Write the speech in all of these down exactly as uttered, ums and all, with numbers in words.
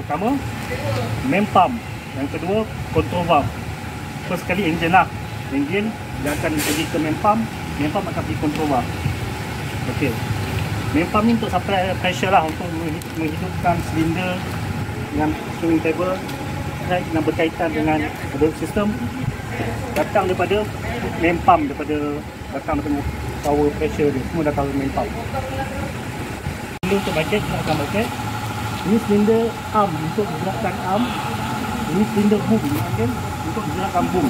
pertama main pump, yang kedua control valve. First sekali engine lah, engine dia akan pergi ke main pump, main pump akan pergi control valve. Okey, main pump ni untuk supply pressure lah, untuk menghidupkan silinder dengan swimming table yang berkaitan dengan sistem datang daripada main pump, daripada datang daripada power pressure dia, semua datang dari main pump. Ini untuk bucket, kita akan bucket. Ini silinder arm untuk menggerakkan arm. Ini silinder boom, okay, untuk menggerakkan boom.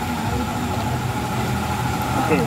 Okey.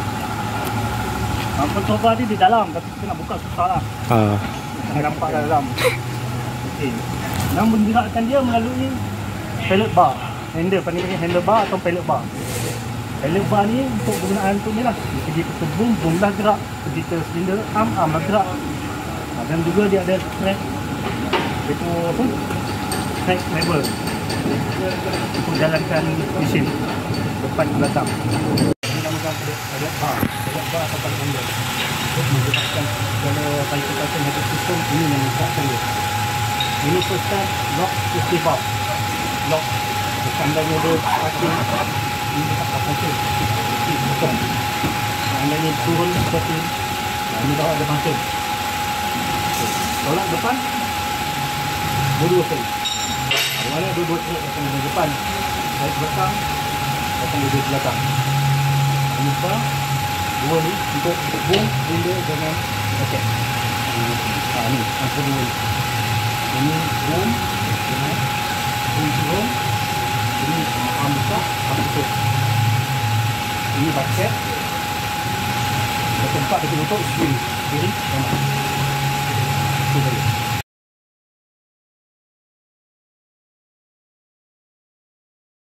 Ah, control valve ni di dalam, tapi kita nak buka susah lah. Ha. Tak nampak dalam. Okey. Nak menggerakkan dia melalui pallet bar. Handle, panggil handle bar atau pallet bar. Pallet bar ni untuk penggunaan untuk ni lah. Dia pergi ke boom, boom dah gerak. Pergi ke silinder arm, arm dah gerak. Dan juga dia ada track, itu apa? Track lever untuk jalankan mesin depan ke belakang. Ini namakan pallet bar, pallet bar atau pallet handle. Untuk menggerakkan segala fasilitasi head system ini yang menggerakkan dia. Ini first start lock safety valve. Lock seandainya ada parking, ini tak parking. Bukan. Seandainya turun seperti ini, dah ada parking. Tolak depan dua-dua kali. Mana dua-dua kali datang dari depan, dari belakang datang dari belakang. Lupa dua ni untuk boom, window dengan bucket. Ha ni antara dua ni. Ini boom dengan boom turun. Ini arm buka, arm tutup. Ini bucket. Yang keempat betul-betul swing kiri kanan.